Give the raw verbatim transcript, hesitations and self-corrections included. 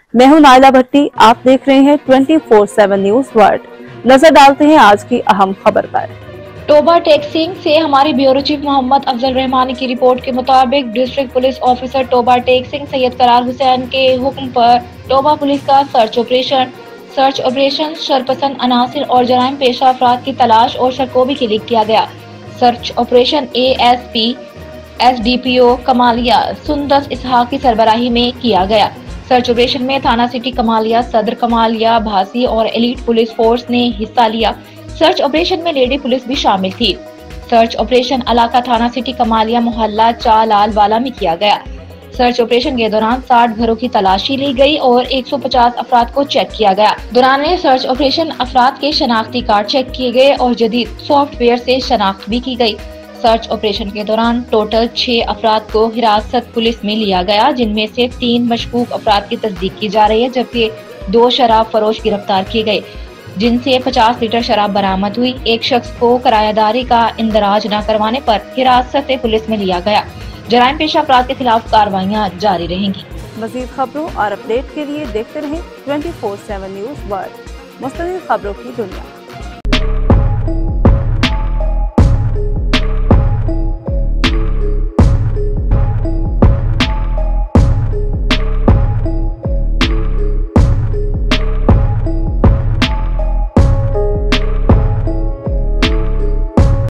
मैं हूं नाइला भट्टी, आप देख रहे हैं twenty four seven news world. नजर डालते हैं आज की अहम खबर पर। टोबा टेक्सिंग से हमारे ब्यूरो चीफ मोहम्मद अफजल रहमानी की रिपोर्ट के मुताबिक district police officer Toba टेक्सिंग Syed करार हुसैन के हुक्म पर टोबा पुलिस का सर्च ऑपरेशन सर्च ऑपरेशन शरपसंद अनासिर और जराइम पेशा अफराद की तलाश और शरकोबी के लिए किया गया। Search operation A S P S D P O Kamalia Sundas Ishaq की सरबराही में किया गया। सर्च ऑपरेशन में थाना सिटी कमालिया, सदर कमालिया, भासी और एलीट पुलिस फोर्स ने हिस्सा लिया। सर्च ऑपरेशन में लेडी पुलिस भी शामिल थी। सर्च ऑपरेशन इलाका थाना सिटी कमालिया मोहल्ला चालाल वाला में किया गया। सर्च ऑपरेशन के दौरान साठ घरों की तलाशी ली गई और एक सौ पचास अफराद को चेक किया गया। दौरान सर्च ऑपरेशन अफराद के शनाख्ती कार्ड चेक किए गए और जदीद सॉफ्टवेयर से शनाख्त भी की गई। सर्च ऑपरेशन के दौरान टोटल छह अफराद को हिरासत पुलिस में लिया गया, जिनमें से तीन मशकूक अफराद की तस्दीक की जा रही है, जबकि दो शराब फरोश गिरफ्तार किए गए, जिनसे पचास लीटर शराब बरामद हुई। एक शख्स को किरायादारी का इंदराज न करवाने पर हिरासत पुलिस में लिया गया। जराइम पेशा अपराध के खिलाफ कार्रवाइयाँ जारी रहेंगी। मजीद खबरों और अपडेट के लिए देखते रहें twenty four seven news world, मुस्तकिल खबरों की दुनिया।